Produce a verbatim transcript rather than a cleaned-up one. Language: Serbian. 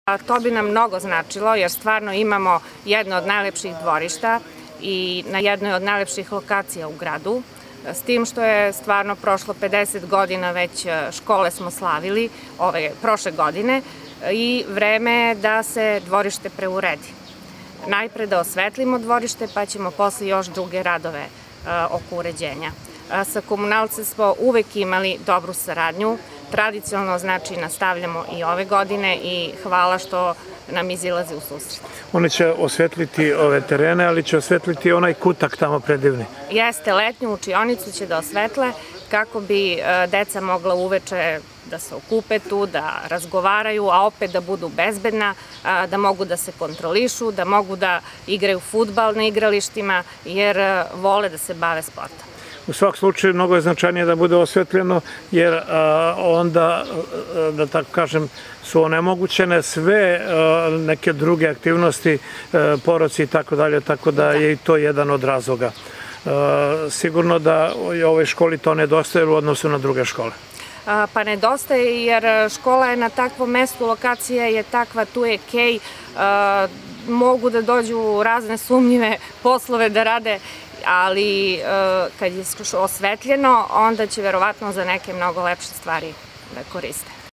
To bi nam mnogo značilo jer stvarno imamo jedno od najlepših dvorišta i na jednoj od najlepših lokacija u gradu. S tim što je stvarno prošlo pedeset godina, već škole smo slavili ove prošle godine i vreme je da se dvorište preuredi. Najpre da osvetlimo dvorište pa ćemo posle još druge radove oko uređenja. Sa komunalcem smo uvek imali dobru saradnju, tradicionalno znači nastavljamo i ove godine i hvala što nam izilazi u susret. Oni će osvetliti ove terene, ali će osvetliti onaj kutak tamo predivni. Jeste, letnju učionicu će da osvetle kako bi deca mogla uveče da se okupe tu, da razgovaraju, a opet da budu bezbedna, da mogu da se kontrolišu, da mogu da igraju fudbal na igralištima, jer vole da se bave sportom. U svak slučaju mnogo je značajnije da bude osvetljeno, jer onda, da tako kažem, su onemogućene sve neke druge aktivnosti, poroci i tako dalje, tako da je i to jedan od razloga. Sigurno da u ovoj školi to nedostaje u odnosu na druge škole. Pa nedostaje jer škola je na takvom mestu, lokacija je takva, tu je kej, mogu da dođu u razne sumnjive poslove da rade, ali kad je osvetljeno, onda će verovatno za neke mnogo lepše stvari da koriste.